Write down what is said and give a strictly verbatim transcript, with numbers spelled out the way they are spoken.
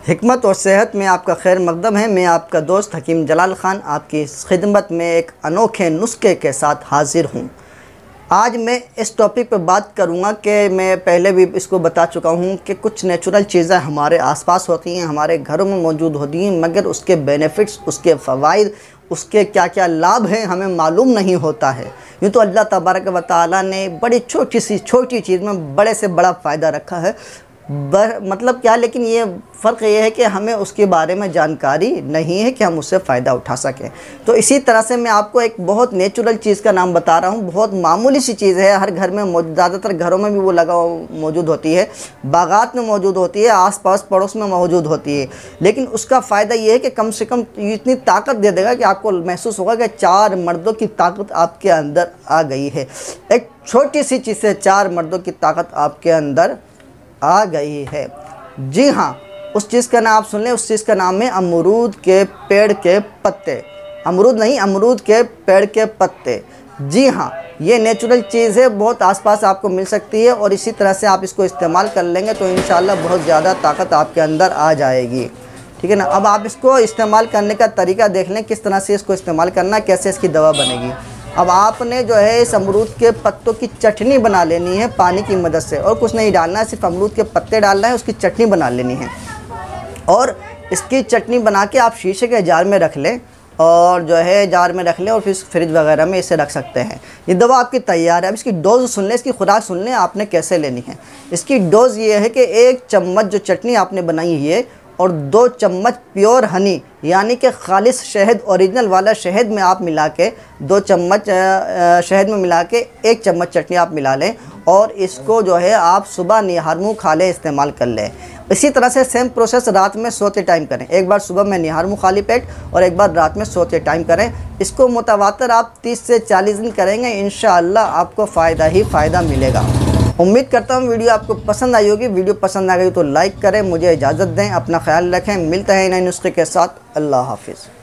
हिकमत और सेहत में आपका खैर मकदम है। मैं आपका दोस्त हकीम जलाल ख़ान आपकी खिदमत में एक अनोखे नुस्खे के साथ हाज़िर हूँ। आज मैं इस टॉपिक पर बात करूँगा कि मैं पहले भी इसको बता चुका हूँ कि कुछ नेचुरल चीज़ें हमारे आसपास होती हैं, हमारे घरों में मौजूद होती हैं, मगर उसके बेनिफिट्स, उसके फ़वाइद, उसके क्या क्या लाभ हैं हमें मालूम नहीं होता है। यूँ तो अल्लाह तबारक व तआला ने बड़ी छोटी सी छोटी चीज़ में बड़े से बड़ा फ़ायदा रखा है। बर मतलब क्या, लेकिन ये फ़र्क ये है कि हमें उसके बारे में जानकारी नहीं है कि हम उससे फ़ायदा उठा सकें। तो इसी तरह से मैं आपको एक बहुत नेचुरल चीज़ का नाम बता रहा हूँ। बहुत मामूली सी चीज़ है, हर घर में मौजूद, ज़्यादातर घरों में भी वो लगा मौजूद होती है, बागात में मौजूद होती है, आस-पास पड़ोस में मौजूद होती है। लेकिन उसका फ़ायदा ये है कि कम से कम इतनी ताकत दे देगा कि आपको महसूस होगा कि चार मर्दों की ताकत आपके अंदर आ गई है। एक छोटी सी चीज़ से चार मर्दों की ताकत आपके अंदर आ गई है। जी हाँ, उस चीज़ का नाम आप सुन लें। उस चीज़ का नाम है अमरूद के पेड़ के पत्ते। अमरूद नहीं, अमरूद के पेड़ के पत्ते। जी हाँ, ये नेचुरल चीज़ है, बहुत आसपास आपको मिल सकती है और इसी तरह से आप इसको इस्तेमाल कर लेंगे तो इंशाल्लाह बहुत ज़्यादा ताकत आपके अंदर आ जाएगी। ठीक है ना। अब आप इसको इस्तेमाल करने का तरीका देख लें, किस तरह से इसको इस्तेमाल करना, कैसे इसकी दवा बनेगी। अब आपने जो है इस अमरूद के पत्तों की चटनी बना लेनी है पानी की मदद से, और कुछ नहीं डालना है, सिर्फ अमरूद के पत्ते डालना है, उसकी चटनी बना लेनी है। और इसकी चटनी बना के आप शीशे के जार में रख लें, और जो है जार में रख लें और फिर फ्रिज वगैरह में इसे रख सकते हैं। ये दवा आपकी तैयार है। अब इसकी डोज़ सुन लें, इसकी खुराक सुन लें आपने कैसे लेनी है। इसकी डोज़ ये है कि एक चम्मच जो चटनी आपने बनाई है ये, और दो चम्मच प्योर हनी यानी कि खालिस शहद, ओरिजिनल वाला शहद में आप मिला के, दो चम्मच शहद में मिला के एक चम्मच चटनी आप मिला लें, और इसको जो है आप सुबह निहार मुँह खा लें, इस्तेमाल कर लें। इसी तरह से सेम प्रोसेस रात में सोते टाइम करें। एक बार सुबह में निहार मुँह खाली पेट और एक बार रात में सोते टाइम करें। इसको मुतवातर आप तीस से चालीस दिन करेंगे, इंशाअल्लाह आपको फ़ायदा ही फ़ायदा मिलेगा। उम्मीद करता हूँ वीडियो आपको पसंद आई होगी। वीडियो पसंद आ गई तो लाइक करें, मुझे इजाज़त दें, अपना ख्याल रखें। मिलते हैं नए नुस्खे के साथ। अल्लाह हाफिज़।